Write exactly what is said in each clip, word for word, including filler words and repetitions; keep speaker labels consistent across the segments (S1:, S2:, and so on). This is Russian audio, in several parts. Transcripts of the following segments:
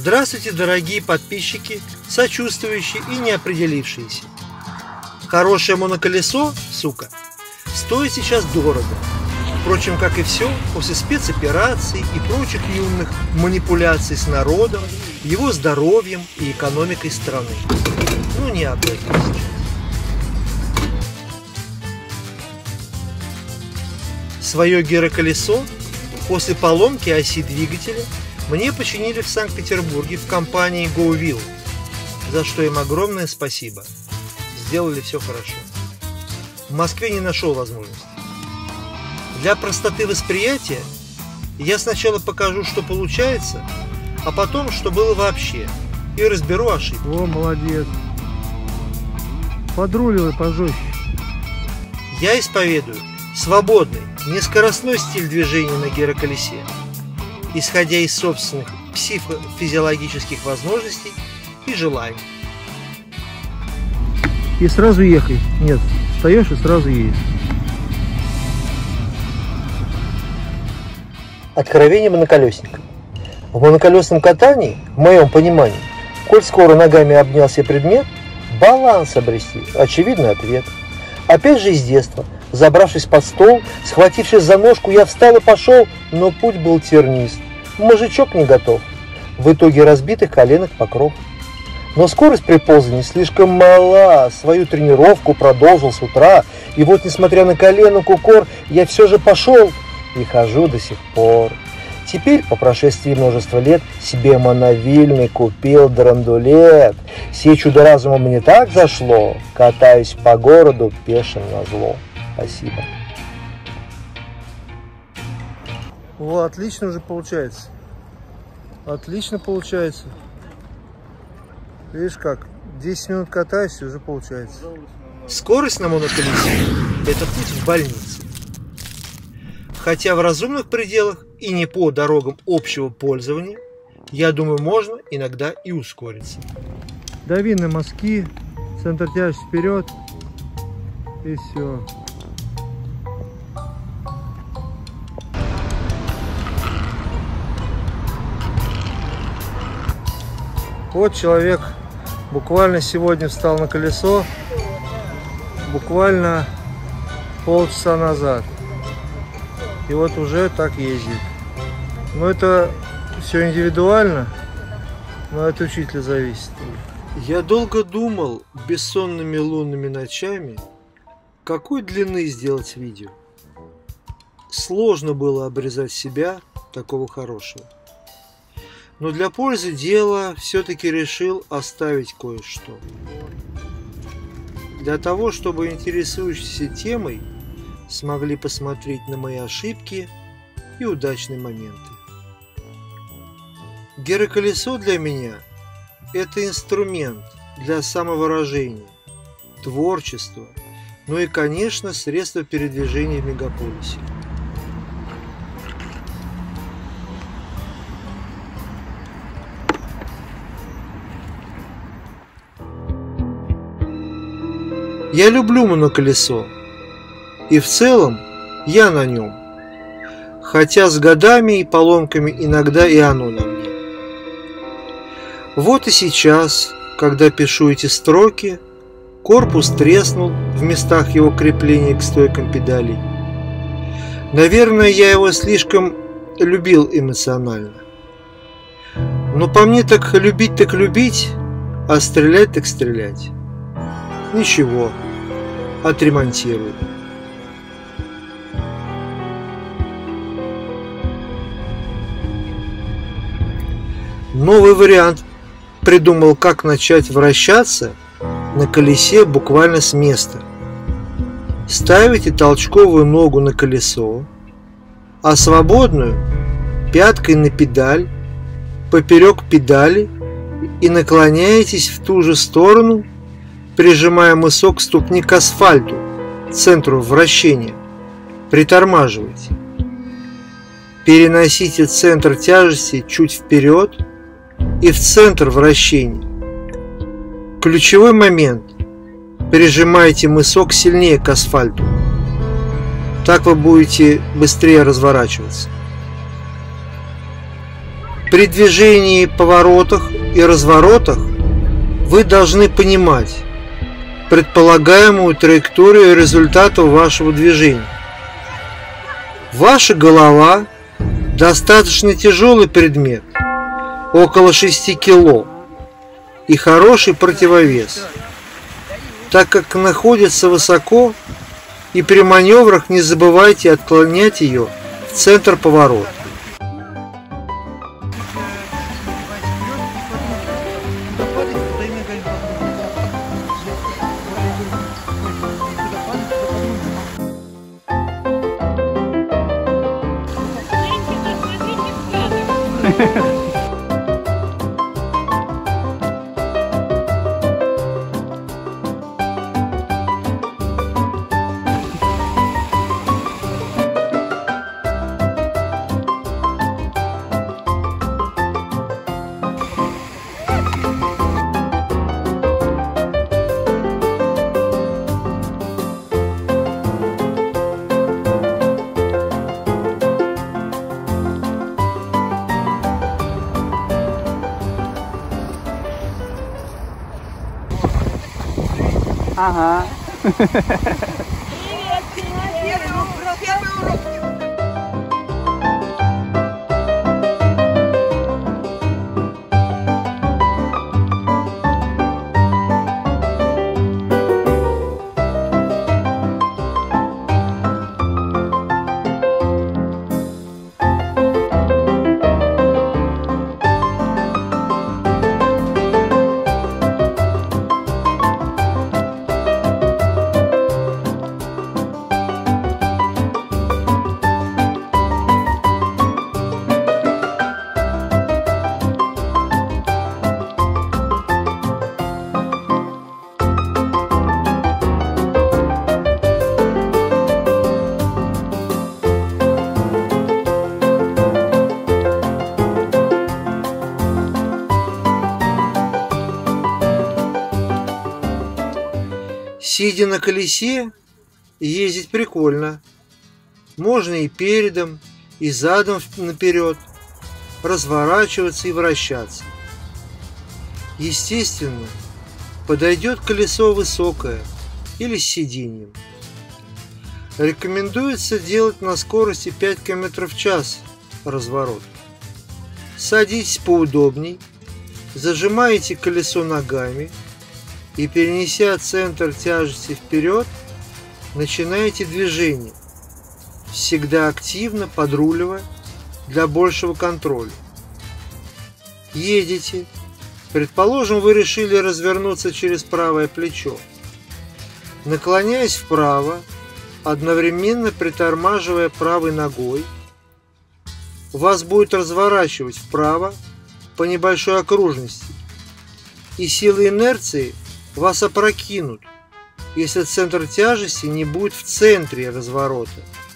S1: Здравствуйте, дорогие подписчики, сочувствующие и неопределившиеся. Хорошее моноколесо, сука, стоит сейчас дорого. Впрочем, как и все, после спецопераций и прочих неумных манипуляций с народом, его здоровьем и экономикой страны. Ну, не об этом сейчас. Свое гироколесо после поломки оси двигателя мне починили в Санкт-Петербурге в компании GoWheel, за что им огромное спасибо. Сделали все хорошо. В Москве не нашел возможности. Для простоты восприятия я сначала покажу, что получается, а потом, что было вообще, и разберу ошибки.
S2: О, молодец. Подруливай пожестче.
S1: Я исповедую свободный, нескоростной стиль движения на гироколесе, исходя из собственных психофизиологических возможностей и желаний.
S2: И сразу ехай. Нет, встаешь и сразу едешь.
S1: Откровение моноколесника. В моноколесном катании, в моем понимании, коль скоро ногами обнял себе предмет, баланс обрести – очевидный ответ. Опять же из детства, забравшись под стол, схватившись за ножку, я встал и пошел, но путь был тернист. Мозжечок не готов. В итоге разбитых коленок покров. Но скорость при ползании слишком мала, свою тренировку продолжил с утра, и вот, несмотря на коленок укор, я все же пошел и хожу до сих пор. Теперь, по прошествии множества лет, себе моновильный купил драндулет. Сие чудо разума мне так зашло, катаюсь по городу пешим назло. Спасибо.
S2: О, отлично уже получается. Отлично получается. Видишь как, десять минут катаюсь, и уже получается.
S1: Скорость на моноколесе – это путь в больницу. Хотя в разумных пределах и не по дорогам общего пользования, я думаю, можно иногда и ускориться.
S2: Дави на мазки, центр тяжести вперед, и все. Вот человек буквально сегодня встал на колесо, буквально полчаса назад. И вот уже так ездит. Но это все индивидуально, но от учителя зависит.
S1: Я долго думал бессонными лунными ночами, какой длины сделать видео. Сложно было обрезать себя такого хорошего. Но для пользы дела все-таки решил оставить кое-что. Для того, чтобы интересующиеся темой смогли посмотреть на мои ошибки и удачные моменты. Гироколесо для меня – это инструмент для самовыражения, творчества, ну и, конечно, средство передвижения в мегаполисе. Я люблю моноколесо, и в целом я на нем, хотя с годами и поломками иногда и оно на мне. Вот и сейчас, когда пишу эти строки, корпус треснул в местах его крепления к стойкам педалей. Наверное, я его слишком любил эмоционально. Но по мне так любить так любить, а стрелять так стрелять. Ничего, отремонтирую. Новый вариант придумал, как начать вращаться на колесе буквально с места. Ставите толчковую ногу на колесо, а свободную пяткой на педаль, поперек педали, и наклоняетесь в ту же сторону, прижимая мысок ступни к асфальту, центру вращения. Притормаживайте. Переносите центр тяжести чуть вперед и в центр вращения. Ключевой момент. Прижимайте мысок сильнее к асфальту. Так вы будете быстрее разворачиваться. При движении, поворотах и разворотах вы должны понимать предполагаемую траекторию результатов вашего движения. Ваша голова – достаточно тяжелый предмет, около шести кило, и хороший противовес, так как находится высоко, и при маневрах не забывайте отклонять ее в центр поворота.
S3: Ага.
S4: Привет, первый урок, первый урок.
S1: Сидя на колесе, ездить прикольно. Можно и передом, и задом наперед, разворачиваться и вращаться. Естественно, подойдет колесо высокое или с сиденьем. Рекомендуется делать на скорости пять километров в час разворот. Садитесь поудобней, зажимаете колесо ногами и, перенеся центр тяжести вперед, начинаете движение, всегда активно подруливая для большего контроля. Едете. Предположим, вы решили развернуться через правое плечо. Наклоняясь вправо, одновременно притормаживая правой ногой, вас будет разворачивать вправо по небольшой окружности, и силы инерции вас опрокинут, если центр тяжести не будет в центре разворота.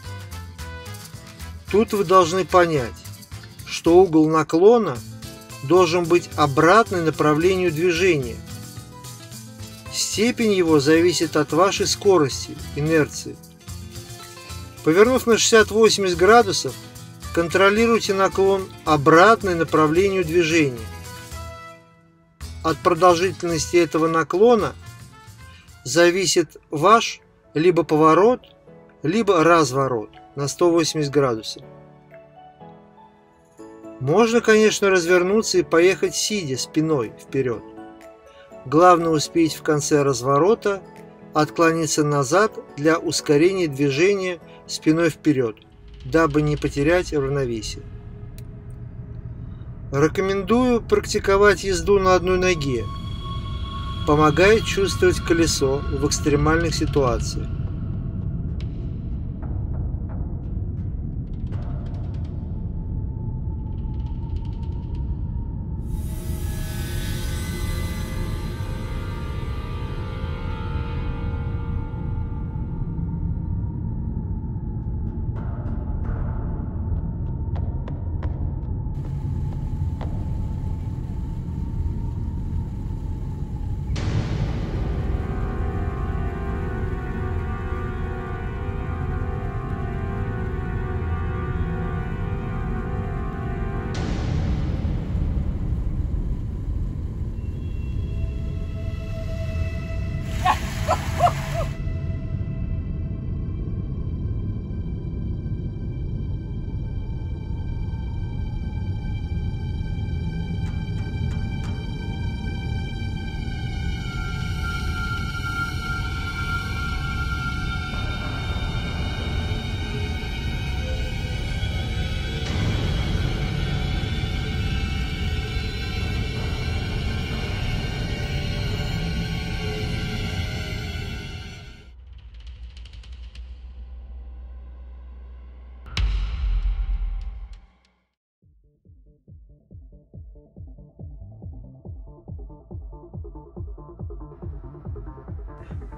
S1: Тут вы должны понять, что угол наклона должен быть обратный направлению движения. Степень его зависит от вашей скорости, инерции. Повернув на шестьдесят-восемьдесят градусов, контролируйте наклон обратный направлению движения. От продолжительности этого наклона зависит ваш либо поворот, либо разворот на сто восемьдесят градусов. Можно, конечно, развернуться и поехать сидя спиной вперед. Главное успеть в конце разворота отклониться назад для ускорения движения спиной вперед, дабы не потерять равновесие. Рекомендую практиковать езду на одной ноге. Помогает чувствовать колесо в экстремальных ситуациях.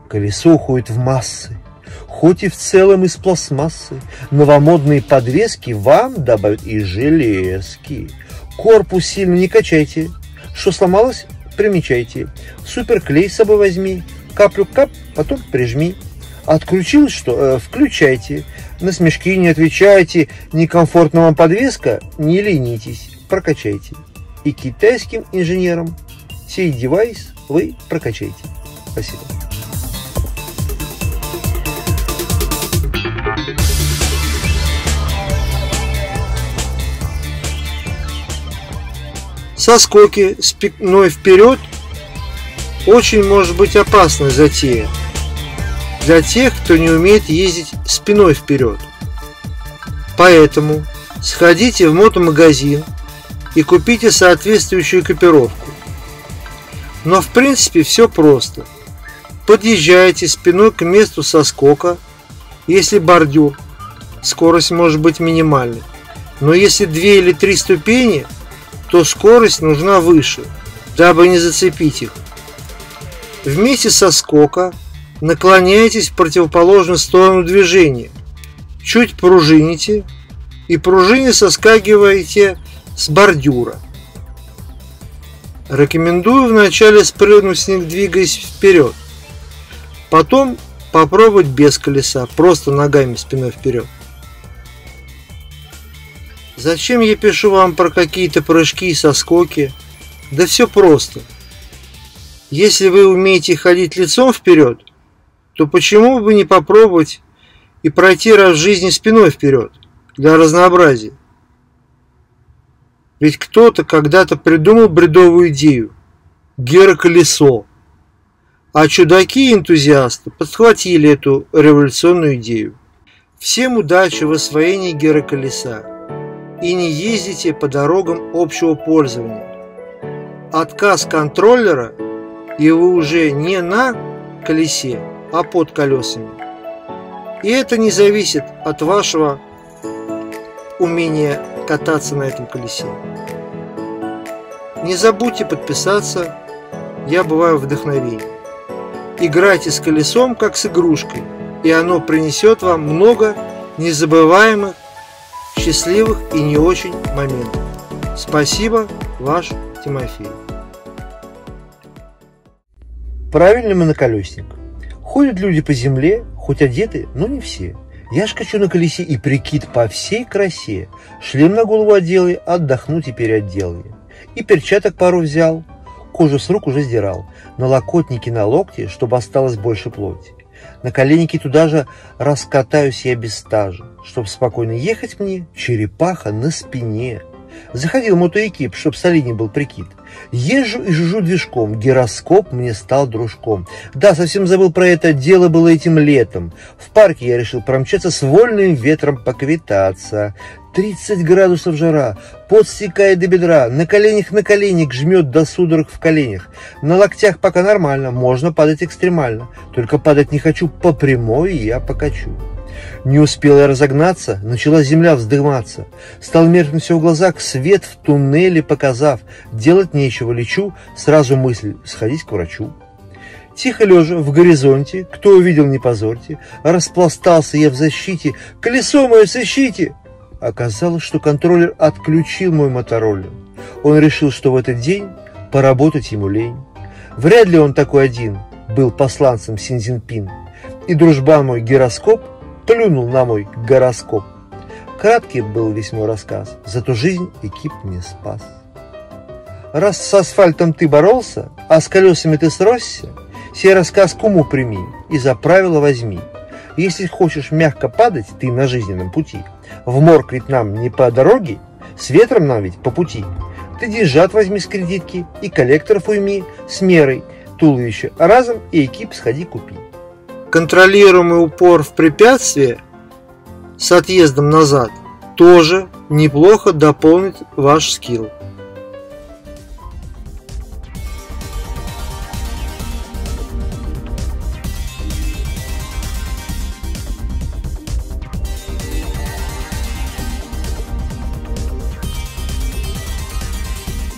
S1: Колесо уходит в массы, хоть и в целом из пластмассы. Новомодные подвески вам добавят и железки. Корпус сильно не качайте. Что сломалось, примечайте. Суперклей с собой возьми. Каплю кап, потом прижми. Отключилось что? Э, включайте. На смешки не отвечайте. Некомфортна вам подвеска? Не ленитесь. Прокачайте. И китайским инженерам сей девайс вы прокачайте. Спасибо.
S2: Соскоки спиной вперед очень может быть опасной затея для тех, кто не умеет ездить спиной вперед. Поэтому сходите в мотомагазин и купите соответствующую экипировку. Но в принципе все просто. Подъезжайте спиной к месту соскока, если бордюр, скорость может быть минимальной. Но если две или три ступени, то скорость нужна выше, дабы не зацепить их. Вместе со скока наклоняйтесь в противоположную сторону движения, чуть пружините и пружине соскакиваете с бордюра. Рекомендую вначале спрыгнуть с них, двигаясь вперед, потом попробовать без колеса, просто ногами спиной вперед. Зачем я пишу вам про какие-то прыжки и соскоки? Да все просто. Если вы умеете ходить лицом вперед, то почему бы не попробовать и пройти раз в жизни спиной вперед, для разнообразия? Ведь кто-то когда-то придумал бредовую идею – гироколесо, а чудаки-энтузиасты подхватили эту революционную идею. Всем удачи в освоении гироколеса. И не ездите по дорогам общего пользования. Отказ контроллера, и вы уже не на колесе, а под колесами. И это не зависит от вашего умения кататься на этом колесе. Не забудьте подписаться, я бываю вдохновением. Играйте с колесом, как с игрушкой, и оно принесет вам много незабываемых, счастливых и не очень моментов. Спасибо, ваш Тимофей.
S1: Правильный моноколесник. Ходят люди по земле, хоть одеты, но не все. Я ж качу на колесе и прикид по всей красе. Шлем на голову оделай, отдохну теперь отделай. И перчаток пару взял, кожу с рук уже сдирал. Налокотники на локти, чтобы осталось больше плоти. На коленники туда же раскатаюсь я без стажа, чтоб спокойно ехать мне, черепаха на спине. Заходил мотоэкип, чтоб солидней был прикид. Езжу и жужжу движком, гироскоп мне стал дружком. Да, совсем забыл про это, дело было этим летом. В парке я решил промчаться с вольным ветром поквитаться. тридцать градусов жара, пот стекает до бедра, на коленях на коленник жмет до судорог в коленях. На локтях пока нормально, можно падать экстремально. Только падать не хочу, по прямой я покачу. Не успел я разогнаться, начала земля вздыматься. Стал меркнуть все в глазах, свет в туннеле показав. Делать нечего, лечу, сразу мысль сходить к врачу. Тихо лежа в горизонте, кто увидел, не позорьте, распластался я в защите, колесо мое сыщите. Оказалось, что контроллер отключил мой мотороллер. Он решил, что в этот день поработать ему лень. Вряд ли он такой один был посланцем Синьцзинпин. И дружбан мой гироскоп плюнул на мой гороскоп. Краткий был весь мой рассказ, зато жизнь экип мне спас. Раз с асфальтом ты боролся, а с колесами ты сросся, сей рассказ к уму прими и за правило возьми. Если хочешь мягко падать ты на жизненном пути, в морг ведь нам не по дороге, с ветром нам ведь по пути. Ты деньжат возьми с кредитки и коллекторов уйми с мерой туловища, а разом и экип сходи купи.
S2: Контролируемый упор в препятствие с отъездом назад тоже неплохо дополнит ваш скилл.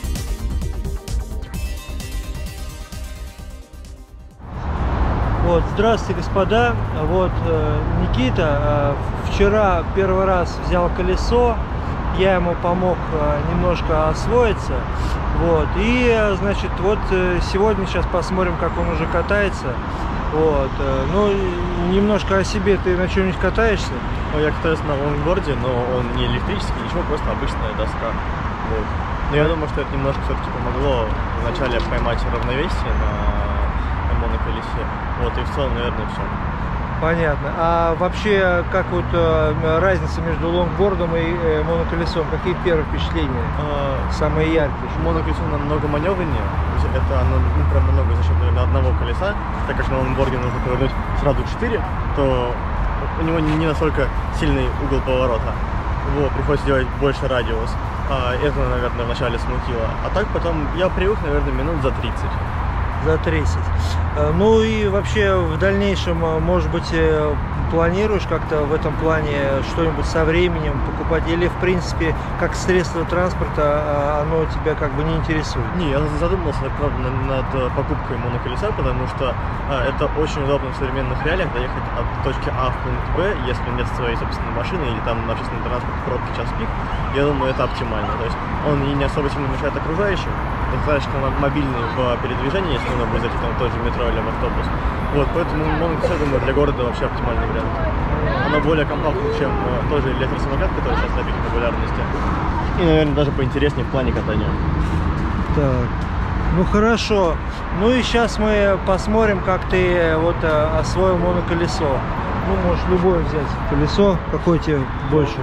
S3: Вот
S1: Здравствуйте, господа. Вот Никита вчера первый раз взял колесо, я ему помог немножко освоиться. Вот. И, значит, вот сегодня сейчас посмотрим, как он уже катается. Вот. Ну, немножко о себе. Ты на чем-нибудь катаешься?
S5: Ну, я катаюсь на лонгборде, но он не электрический, ничего, просто обычная доска. Вот. Но я думаю, что это немножко все-таки помогло вначале поймать равновесие на, на моноколесе. Вот, и в целом, наверное, все.
S1: Понятно. А вообще, как вот э, разница между лонгбордом и э, моноколесом? Какие первые впечатления?
S5: А,
S1: Самые яркие?
S5: Моноколесо намного маневреннее. Это оно, ну, прям намного за счет, наверное, одного колеса. Так как на лонгборде нужно повернуть сразу четыре, то у него не настолько сильный угол поворота. Вот, приходится делать больше радиус. А, это, наверное, вначале смутило. А так потом я привык, наверное, минут за тридцать.
S1: За тридцать. Ну и вообще в дальнейшем, может быть, планируешь как-то в этом плане что-нибудь со временем покупать? Или, в принципе, как средство транспорта оно тебя как бы не интересует?
S5: Не, я задумался, правда, над покупкой моноколеса, потому что а, это очень удобно в современных реалиях доехать от точки А в пункт Б, если нет своей собственной машины или там общественный транспорт в пробке час пик. Я думаю, это оптимально. То есть он и не особо сильно мешает окружающим. Достаточно мобильный в передвижении, если нужно будет зайти там в тот же метро или в автобус. Вот, поэтому моноколесо, я думаю, для города вообще оптимальный вариант. Оно более компактное, чем тот же электросамокат, который сейчас на пике популярности. И, наверное, даже поинтереснее в плане катания.
S1: Так, ну хорошо. Ну и сейчас мы посмотрим, как ты вот освоил моноколесо. Ну, можешь любое взять колесо, какое тебе больше.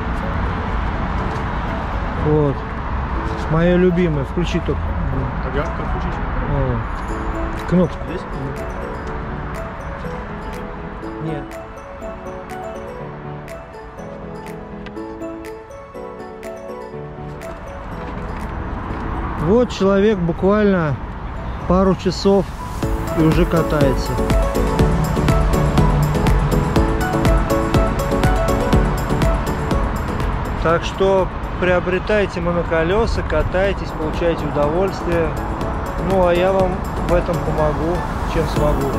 S1: Вот. Мое любимое. Включи только.
S5: Ага, как включить?
S1: О. Кнопку.
S5: Здесь?
S1: Нет. Вот человек буквально пару часов и уже катается. Так что приобретайте моноколеса, катайтесь, получайте удовольствие. Ну а я вам в этом помогу, чем смогу.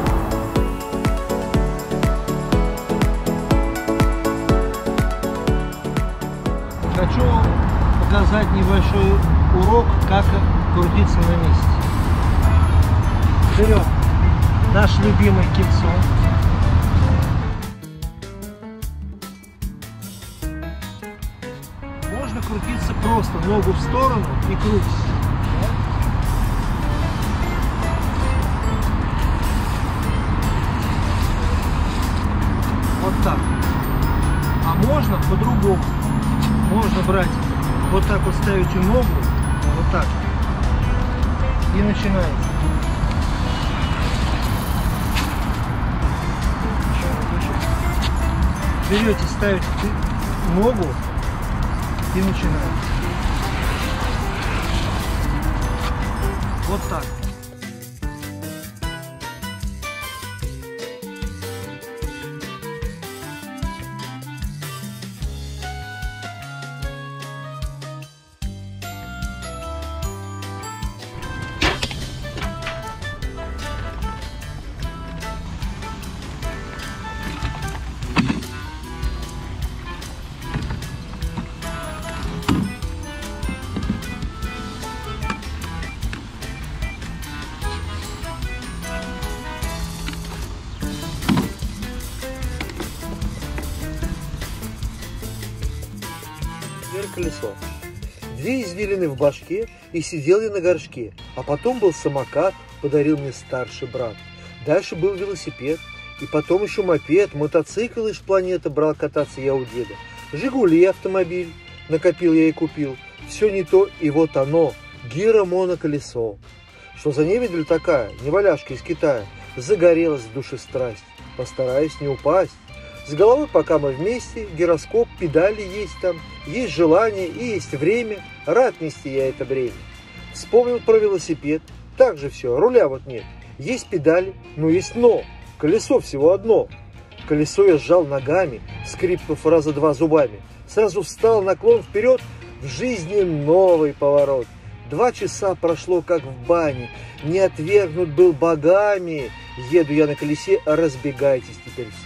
S1: Хочу показать небольшой урок, как крутиться на месте. Вперед! Наш любимый кольцо. Можно крутиться просто, ногу в сторону и крутиться. Вот так. А можно по-другому. Можно брать, вот так вот ставите ногу, вот так, и начинаете. Берете, ставите ногу и начинаете. Вот так.
S2: Колесо. Две извилины в башке, и сидел я на горшке. А потом был самокат, подарил мне старший брат. Дальше был велосипед, и потом еще мопед, мотоцикл из планеты брал кататься я у деда. Жигули автомобиль, накопил я и купил. Все не то, и вот оно, гиромоноколесо. Что за невидаль такая, неваляшка из Китая, загорелась в душе страсть. Постараюсь не упасть. С головой пока мы вместе, гироскоп, педали есть там, есть желание и есть время, рад нести я это бремя. Вспомнил про велосипед, так же все, руля вот нет. Есть педали, но есть но, колесо всего одно. Колесо я сжал ногами, скрипнув раза два зубами. Сразу встал, наклон вперед, в жизни новый поворот. Два часа прошло, как в бане, не отвергнут был богами.
S1: Еду я на колесе, разбегайтесь теперь все.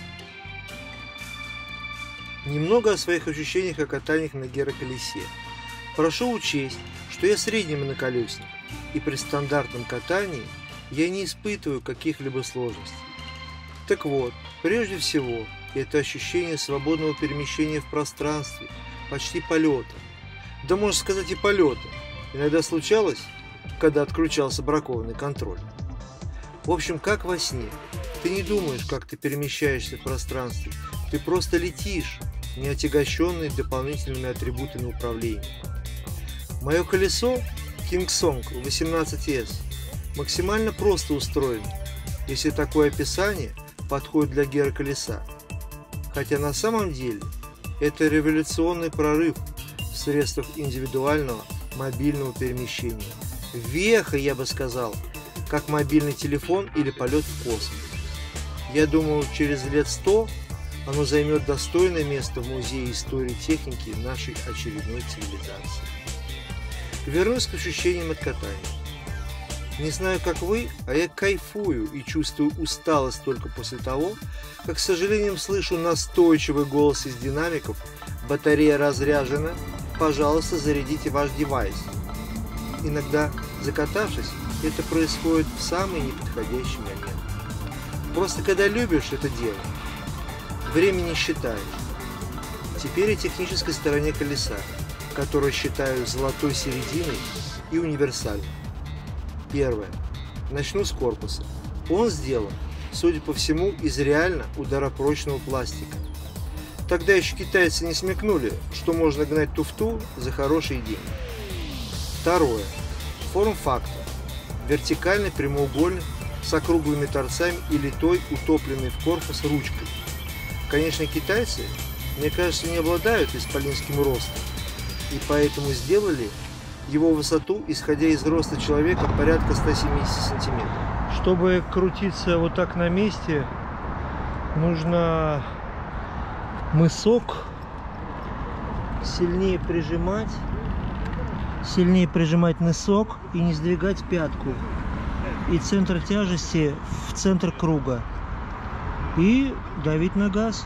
S2: Немного о своих ощущениях о катаниях на гироколесе. Прошу учесть, что я средний моноколесник, и при стандартном катании я не испытываю каких-либо сложностей. Так вот, прежде всего, это ощущение свободного перемещения в пространстве, почти полета. Да можно сказать и полета. Иногда случалось, когда отключался бракованный контроль. В общем, как во сне. Ты не думаешь, как ты перемещаешься в пространстве. Ты просто летишь, не отягощенный дополнительными атрибутами управления. Мое колесо Kingsong восемнадцать эс максимально просто устроено, если такое описание подходит для гироколеса. Хотя на самом деле это революционный прорыв в средствах индивидуального мобильного перемещения. Веха, я бы сказал, как мобильный телефон или полет в космос. Я думаю, через лет сто оно займет достойное место в музее истории техники нашей очередной цивилизации. Вернусь к ощущениям от катания. Не знаю, как вы, а я кайфую и чувствую усталость только после того, как, с сожалением, слышу настойчивый голос из динамиков: «Батарея разряжена, пожалуйста, зарядите ваш девайс». Иногда, закатавшись, это происходит в самый неподходящий момент. Просто когда любишь это дело, время не считаешь. Теперь о технической стороне колеса, которую считаю золотой серединой и универсальной. Первое. Начну с корпуса. Он сделан, судя по всему, из реально ударопрочного пластика. Тогда еще китайцы не смекнули, что можно гнать туфту за хорошие деньги. Второе. Форм-фактор. Вертикальный прямоугольник с округлыми торцами и литой, утопленной в корпус ручкой. Конечно, китайцы, мне кажется, не обладают исполинским ростом, и поэтому сделали его высоту, исходя из роста человека, порядка ста семидесяти сантиметров.
S1: Чтобы крутиться вот так на месте, нужно мысок сильнее прижимать, сильнее прижимать мысок и не сдвигать пятку. И центр тяжести в центр круга. И давить на газ.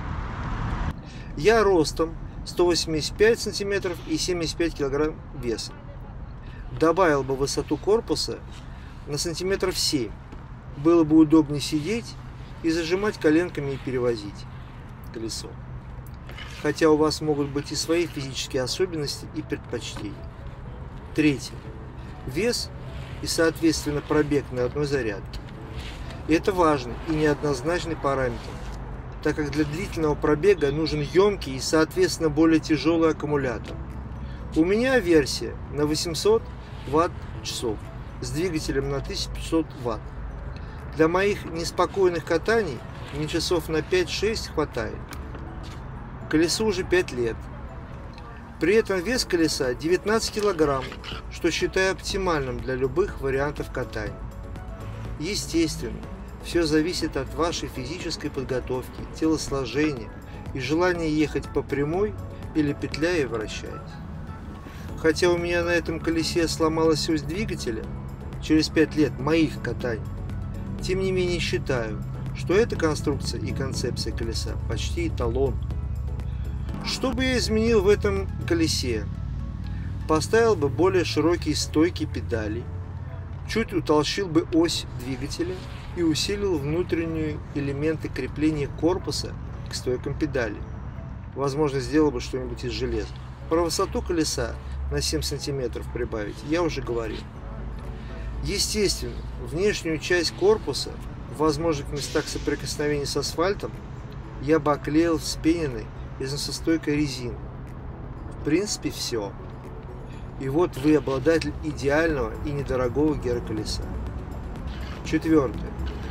S2: Я ростом сто восемьдесят пять сантиметров и семьдесят пять килограмм веса. Добавил бы высоту корпуса на сантиметров семь. Было бы удобнее сидеть и зажимать коленками и перевозить колесо. Хотя у вас могут быть и свои физические особенности и предпочтения. Третье. Вес и, соответственно, пробег на одной зарядке. И это важный и неоднозначный параметр, так как для длительного пробега нужен емкий и, соответственно, более тяжелый аккумулятор. У меня версия на восемьсот ватт-часов с двигателем на тысячу пятьсот ватт. Для моих неспокойных катаний мне часов на пять-шесть хватает. Колесу уже пять лет. При этом вес колеса девятнадцать килограмм, что считаю оптимальным для любых вариантов катания. Естественно, все зависит от вашей физической подготовки, телосложения и желания ехать по прямой или петляя и вращаясь. Хотя у меня на этом колесе сломалась ось двигателя через пять лет моих катаний, тем не менее считаю, что эта конструкция и концепция колеса почти эталон. Что бы я изменил в этом колесе? Поставил бы более широкие стойки педалей, чуть утолщил бы ось двигателя и усилил внутренние элементы крепления корпуса к стойкам педали. Возможно, сделал бы что-нибудь из железа. Про высоту колеса на семь сантиметров прибавить я уже говорил. Естественно, внешнюю часть корпуса в возможных местах соприкосновения с асфальтом я бы оклеил вспененной износостойкой резиной. В принципе, все. И вот вы обладатель идеального и недорогого гироколеса. Четвертое.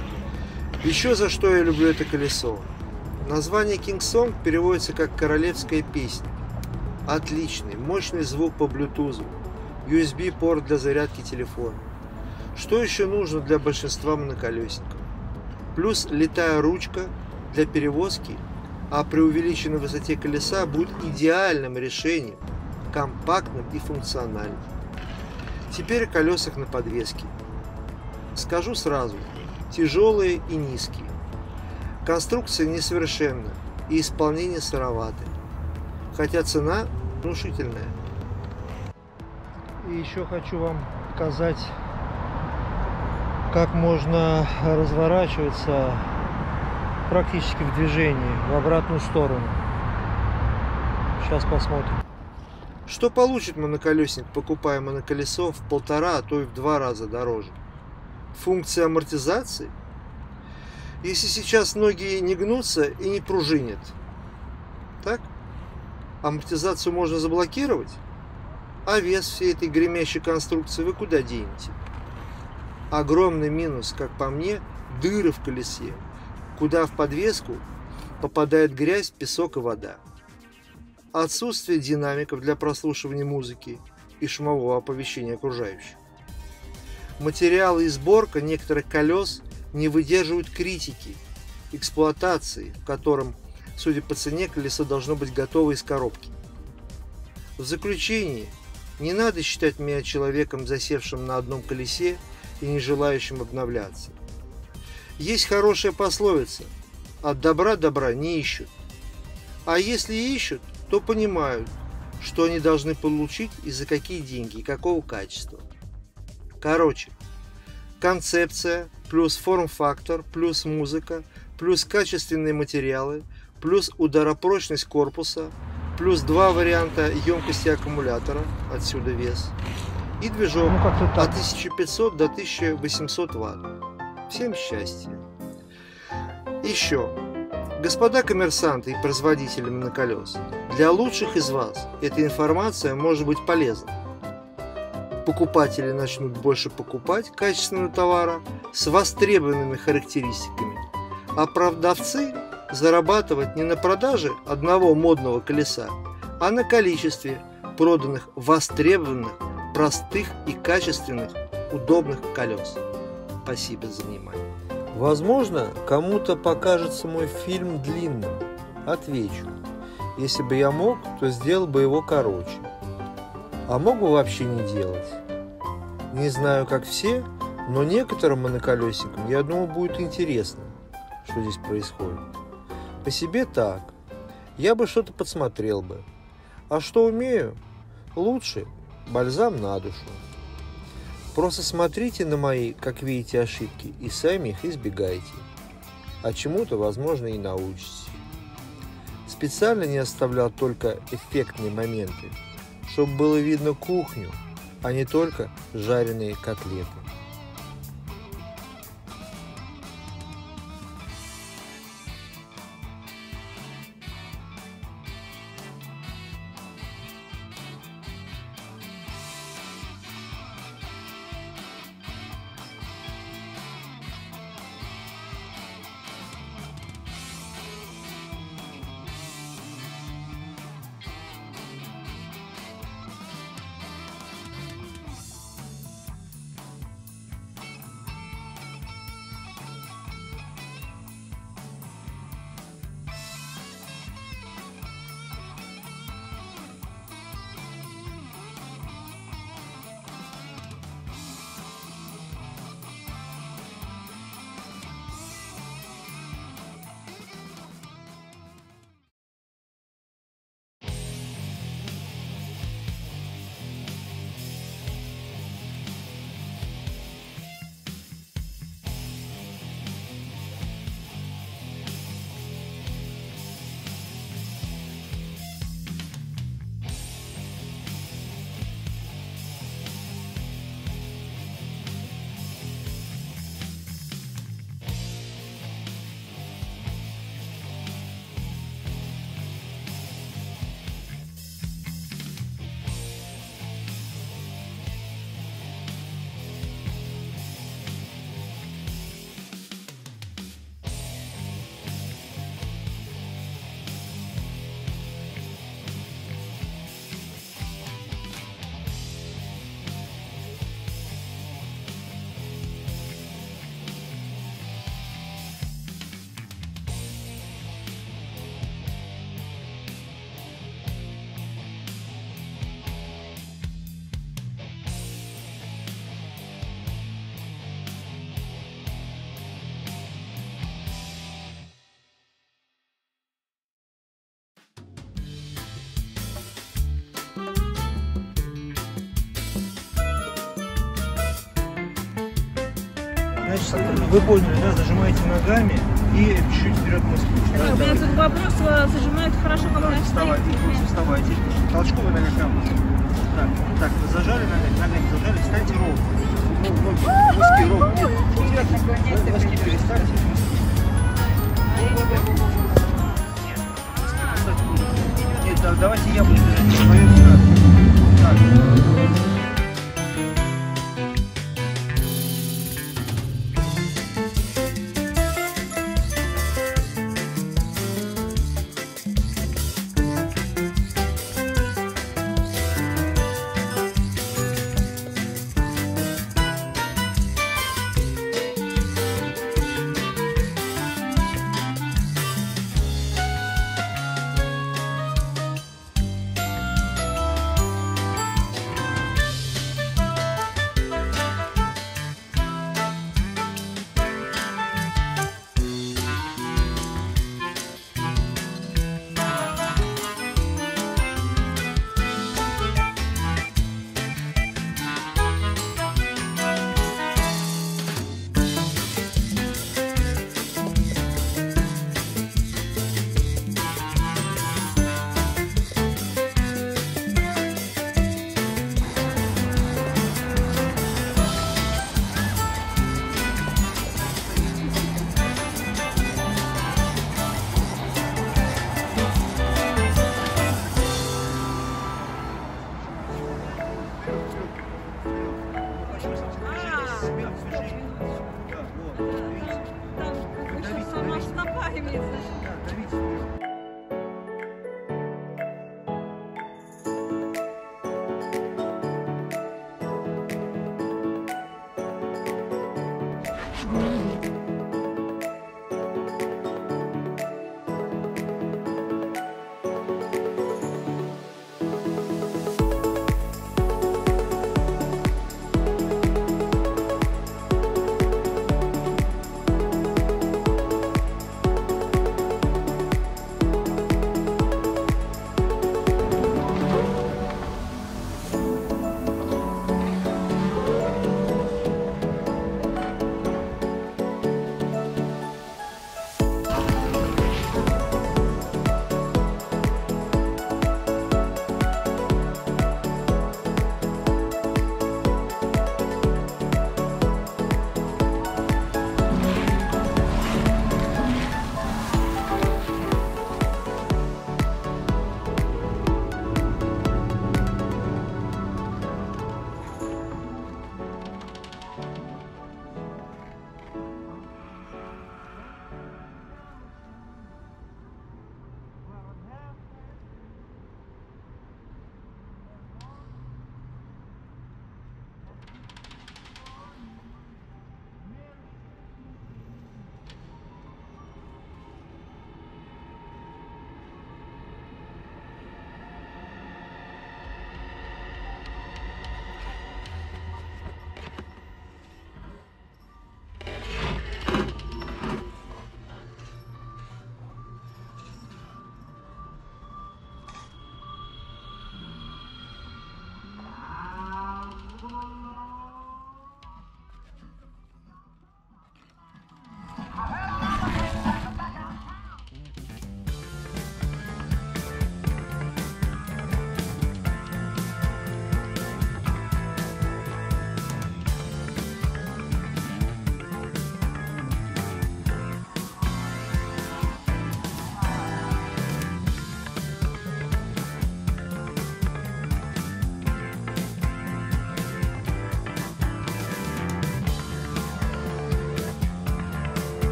S2: Еще за что я люблю это колесо. Название Kingsong переводится как «королевская песня». Отличный, мощный звук по Bluetooth, ю эс би-порт для зарядки телефона. Что еще нужно для большинства моноколесников? Плюс литая ручка для перевозки, а при увеличенной высоте колеса будет идеальным решением, компактным и функциональным. Теперь о колесах на подвеске. Скажу сразу, тяжелые и низкие. Конструкция несовершенна и исполнение сыроватое, хотя цена внушительная.
S1: И еще хочу вам показать, как можно разворачиваться практически в движении в обратную сторону. Сейчас посмотрим.
S2: Что получит моноколесник, покупая моноколесо в полтора, а то и в два раза дороже? Функция амортизации? Если сейчас ноги не гнутся и не пружинят, так? Амортизацию можно заблокировать, а вес всей этой гремящей конструкции вы куда денете? Огромный минус, как по мне, дыры в колесе, куда в подвеску попадает грязь, песок и вода. Отсутствие динамиков для прослушивания музыки и шумового оповещения окружающих. Материалы и сборка некоторых колес не выдерживают критики, эксплуатации, в котором, судя по цене, колесо должно быть готово из коробки. В заключении, не надо считать меня человеком, засевшим на одном колесе и не желающим обновляться. Есть хорошая пословица: от добра добра не ищут. А если ищут, то понимают, что они должны получить и за какие деньги, и какого качества. Короче, концепция плюс форм-фактор плюс музыка плюс качественные материалы плюс ударопрочность корпуса плюс два варианта емкости аккумулятора, отсюда вес, и движок
S1: Ну, как-то так.
S2: от тысячи пятисот до тысячи восьмисот ватт. Всем счастья. Еще, господа коммерсанты и производители моноколес, для лучших из вас эта информация может быть полезна. Покупатели начнут больше покупать качественного товара с востребованными характеристиками, а продавцы зарабатывать не на продаже одного модного колеса, а на количестве проданных востребованных, простых и качественных, удобных колес. Спасибо за внимание.
S1: Возможно, кому-то покажется мой фильм длинным. Отвечу. Если бы я мог, то сделал бы его короче. А мог бы вообще не делать. Не знаю, как все, но некоторым моноколесникам, я думаю, будет интересно, что здесь происходит. По себе так. Я бы что-то подсмотрел бы. А что умею? Лучше бальзам на душу. Просто смотрите на мои, как видите, ошибки и сами их избегайте. А чему-то, возможно, и научитесь. Специально не оставлял только эффектные моменты, чтобы было видно кухню, а не только жареные котлеты.
S2: Значит, вы поняли, да, зажимаете ногами и чуть-чуть вперед мы спустим.
S3: У меня тут вопрос, зажимает хорошо, когда
S2: Лучше вставайте, лучше вставайте. Толчковая нога прямо. Так, так, вы зажали ногами, ногами зажали, встаньте ровно. Ну, ноги, носки ровно. Нет, носки перестаньте. Нет, да, давайте я буду держать. Поверьте, так. Так.
S3: Сама стопа имеется.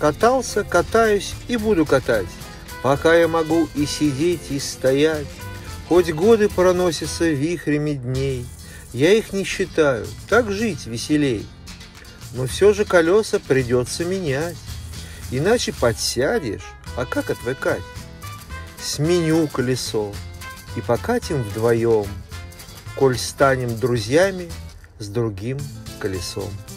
S2: Катался, катаюсь и буду катать, пока я могу и сидеть, и стоять. Хоть годы проносятся вихрями дней, я их не считаю, так жить веселей. Но все же колеса придется менять, иначе подсядешь, а как отвыкать? Сменю колесо и покатим вдвоем, коль станем друзьями с другим колесом.